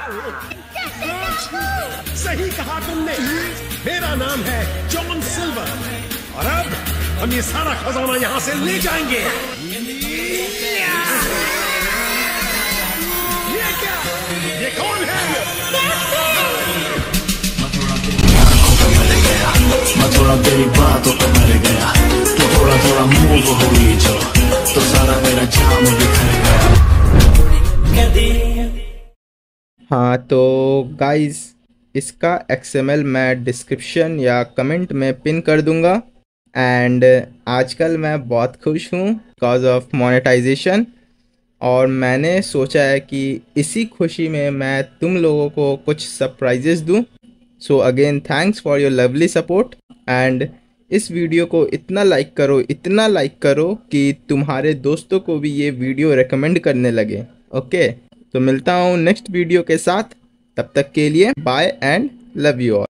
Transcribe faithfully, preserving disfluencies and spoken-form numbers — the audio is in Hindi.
सही कहा तुमने, मेरा नाम है जॉन सिल्वर और अब हम ये सारा खजाना यहाँ से ले जाएंगे। ये क्या? ये कौन है? मैं थोड़ा तेरी बातों पे मर गया, तो थोड़ा थोड़ा मूव हुई जो, तो सारा मेरा जाम बिखर गया। हाँ तो गाइस, इसका एक्सएमएल मैं डिस्क्रिप्शन या कमेंट में पिन कर दूंगा। एंड आजकल मैं बहुत खुश हूँ बिकॉज ऑफ मोनेटाइजेशन, और मैंने सोचा है कि इसी खुशी में मैं तुम लोगों को कुछ सरप्राइजेस दूँ। So again thanks for your lovely support, and इस वीडियो को इतना लाइक करो, इतना लाइक करो कि तुम्हारे दोस्तों को भी ये वीडियो रेकमेंड करने लगे। ओके, तो मिलता हूँ नेक्स्ट वीडियो के साथ, तब तक के लिए bye and love you all.